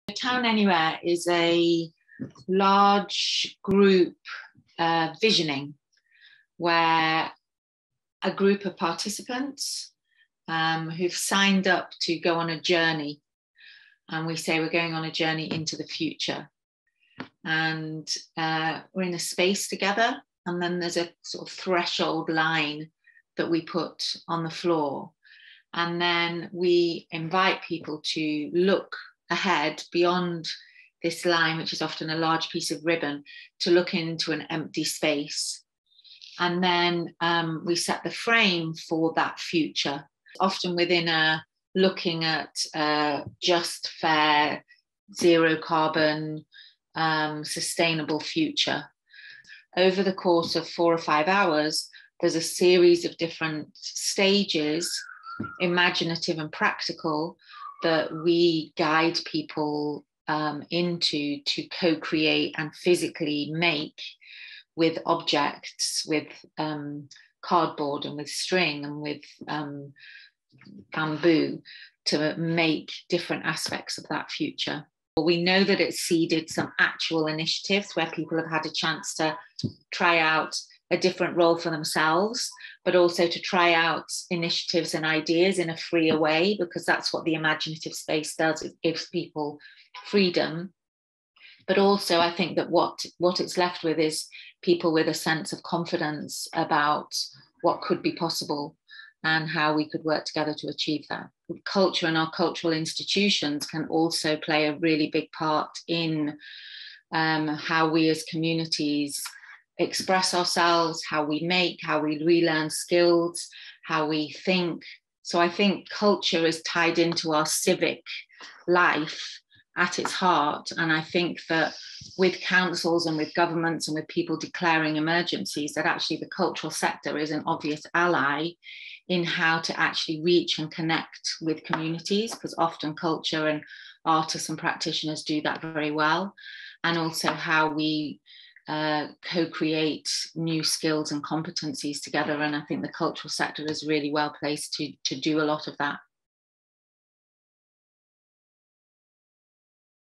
Town Anywhere is a large group visioning where a group of participants who've signed up to go on a journey, and we say we're going on a journey into the future, and we're in a space together, and then there's a sort of threshold line that we put on the floor, and then we invite people to look ahead beyond this line, which is often a large piece of ribbon, to look into an empty space. And then we set the frame for that future, often within a looking at just, fair, zero carbon, sustainable future. Over the course of 4 or 5 hours, there's a series of different stages, imaginative and practical, that we guide people into to co-create and physically make with objects, with cardboard and with string and with bamboo, to make different aspects of that future. We know that it's seeded some actual initiatives where people have had a chance to try out a different role for themselves, but also to try out initiatives and ideas in a freer way, because that's what the imaginative space does. It gives people freedom. But also I think that what it's left with is people with a sense of confidence about what could be possible and how we could work together to achieve that. Culture and our cultural institutions can also play a really big part in how we as communities express ourselves, how we make, how we relearn skills, how we think. So I think culture is tied into our civic life at its heart. And I think that with councils and with governments and with people declaring emergencies, that actually the cultural sector is an obvious ally in how to actually reach and connect with communities, because often culture and artists and practitioners do that very well. And also how we co-create new skills and competencies together. And I think the cultural sector is really well placed to do a lot of that.